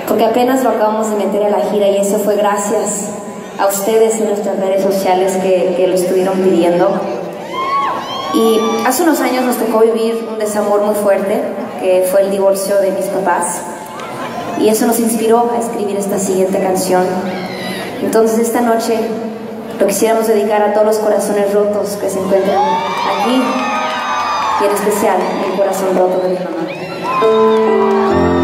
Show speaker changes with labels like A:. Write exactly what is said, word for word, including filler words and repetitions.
A: porque apenas lo acabamos de meter a la gira y eso fue gracias a ustedes en nuestras redes sociales que, que lo estuvieron pidiendo. Y hace unos años nos tocó vivir un desamor muy fuerte, que fue el divorcio de mis papás, y eso nos inspiró a escribir esta siguiente canción. Entonces esta noche lo quisiéramos dedicar a todos los corazones rotos que se encuentran aquí, y en especial el corazón roto de mi mamá.